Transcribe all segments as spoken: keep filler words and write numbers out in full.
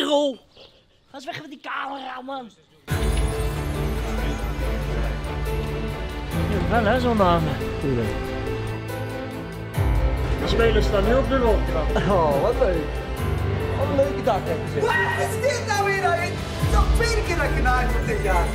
kerel! Ga eens weg met die camera, man! Ja, wel hè, zo'n naam. De spelers staan nu op de rol. Oh, wat leuk. Wat een leuke dag heb je. Wat is dit nou weer? Het is al de tweede keer dat ik genaaid word dit jaar.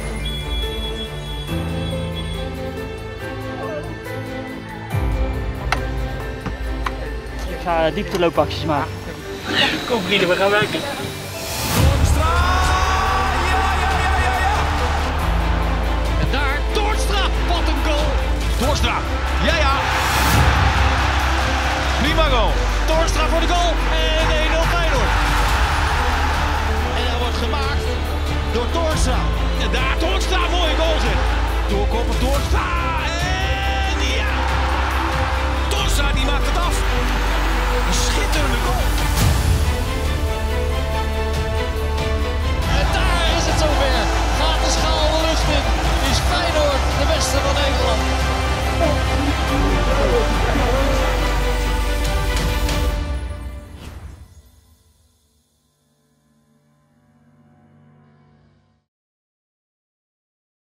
Ik ga diepteloopacties maken. Kom vrienden, we gaan werken. Toornstra! Ja, ja, ja, ja, ja! En daar Toornstra, wat een goal! Toornstra, ja, ja! Prima goal. Toornstra voor de goal en één nul Feyenoord. En dat wordt gemaakt door Toornstra. En daar Toornstra, mooie goal zeg. Doorkoppen Toornstra en ja! Toornstra die maakt het af. Een schitterende goal.